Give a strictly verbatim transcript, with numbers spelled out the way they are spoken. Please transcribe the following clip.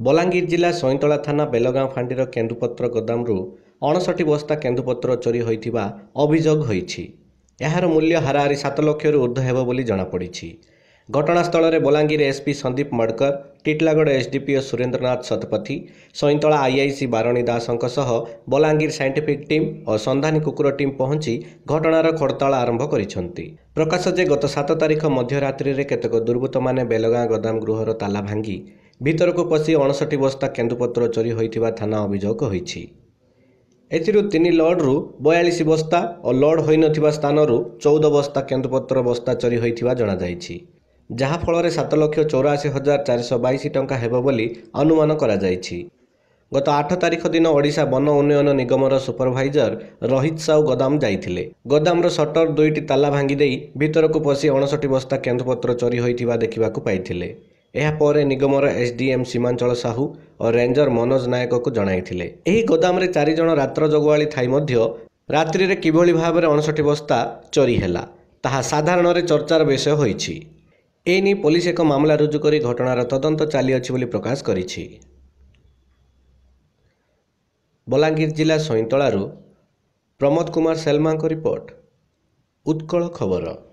ବଲାଙ୍ଗୀର ଜିଲ୍ଲା ସଇଁତଳା ଥାନା ବେଲଗାଁ ଫାଣ୍ଡିର କେନ୍ଦୁପତ୍ର ଗୋଦାମରୁ ଅଣଷଠି ବସ୍ତା କେନ୍ଦୁପତ୍ର ଚୋରି ହୋଇଥିବା ଅଭିଯୋଗ ହୋଇଛି। ଏହାର ମୂଲ୍ୟ ହାରାହାରି ସାତ ଲକ୍ଷରୁ ଉର୍ଦ୍ଧ୍ୱ ହେବ ବୋଲି ଜଣାପଡ଼ିଛି। ଘଟଣାସ୍ଥଳରେ Bolangir SP Sandeep Madkar, Titlagarh SDPO Surendranath Satapathy, Saintala IIC Barani ଦାସଙ୍କ ସହ ବଲାଙ୍ଗୀର ସାଇଣ୍ଟିଫିକ୍ ଟିମ୍ ଓ ସନ୍ଧାନୀ କୁକୁର ଟିମ୍ ପହଞ୍ଚି ଘଟଣାର ଖୋଳତାଡ଼ ଆରମ୍ଭ କରିଛନ୍ତି। ପ୍ରକାଶ ଯେ ଗତ ସାତ ତାରିଖ ମଧ୍ୟରାତ୍ରିରେ କେତେକ ଦୁର୍ବୃତ୍ତମାନେ ବେଲଗାଁ ଗୋଦାମ ଗୃହର ତାଲା ଭାଙ୍ଗି ଭିତରକୁ ପଶି ଅଣଷଠି ବସ୍ତା କେନ୍ଦୁପତ୍ର ଚୋରି ହୋଇଥିବା ଥାନା ଅଭିଯୋଗ ହୋଇଛି। ଏଥିରୁ ତିନି ଲୋଡ୍ରୁ ବୟାଳିଶ ବସ୍ତା ଓ ଲୋଡ୍ ହୋଇନଥିବା ସ୍ଥାନରୁ ଚଉଦ ବସ୍ତା କେନ୍ଦୁପତ୍ର ବସ୍ତା ଚୋରି ହୋଇଥିବା ଜଣାଯାଇଛି, ଯାହାଫଳରେ ସାତ ଲକ୍ଷ ଚଉରାଅଶୀ ହଜାର ଚାରିଶହ ବାଇଶ ଟଙ୍କା ହେବ ବୋଲି ଅନୁମାନ କରାଯାଇଛି। ଗତ ଆଠ ତାରିଖ ଦିନ ଓଡ଼ିଶା ବନ ଉନ୍ନୟନ ନିଗମର ସୁପରଭାଇଜର ରୋହିତ ସାହୁ ଗୋଦାମ ଯାଇଥିଲେ। ଗୋଦାମର ସଟର ଦୁଇଟି ତାଲା ଭାଙ୍ଗି ଦେଇ ଭିତରକୁ ପଶି ଅଣଷଠି ବସ୍ତା କେନ୍ଦୁପତ୍ର ଚୋରି ହୋଇଥିବା ଦେଖିବାକୁ ପାଇଥିଲେ। ଏହାପରେ ନିଗମର ଏସ୍ଡିଏମ୍ ସୀମାଞ୍ଚଳ ସାହୁ ଓ ରେଞ୍ଜର ମନୋଜ ନାୟକଙ୍କୁ ଜଣାଇଥିଲେ। ଏହି ଗୋଦାମରେ ଚାରି ଜଣ ରାତ୍ର ଜଗୁଆଳି ଥାଇ ମଧ୍ୟ ରାତ୍ରିରେ କିଭଳି ଭାବରେ ଅଣଷଠି ବସ୍ତା ଚୋରି ହେଲା, ତାହା ସାଧାରଣରେ ଚର୍ଚ୍ଚାର ବିଷୟ ହୋଇଛି। ଏନେଇ ପୋଲିସ ଏକ ମାମଲା ରୁଜୁ କରି ଘଟଣାର ତଦନ୍ତ ଚାଲିଅଛି ବୋଲି ପ୍ରକାଶ କରିଛି। ବଲାଙ୍ଗୀର ଜିଲ୍ଲା ସଇଁତଳାରୁ ପ୍ରମୋଦ କୁମାର ସେଲମାଙ୍କ ରିପୋର୍ଟ, ଉତ୍କଳ ଖବର।